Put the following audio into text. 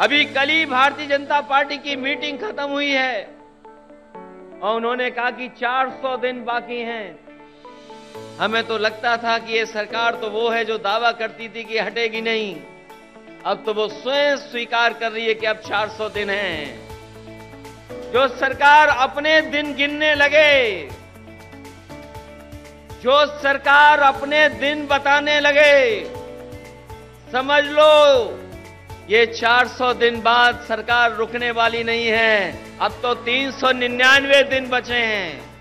अभी कल ही भारतीय जनता पार्टी की मीटिंग खत्म हुई है और उन्होंने कहा कि 400 दिन बाकी हैं। हमें तो लगता था कि ये सरकार तो वो है जो दावा करती थी कि हटेगी नहीं, अब तो वो स्वयं स्वीकार कर रही है कि अब 400 दिन हैं। जो सरकार अपने दिन गिनने लगे, जो सरकार अपने दिन बताने लगे, समझ लो ये 400 दिन बाद सरकार रुकने वाली नहीं है। अब तो 399 दिन बचे हैं।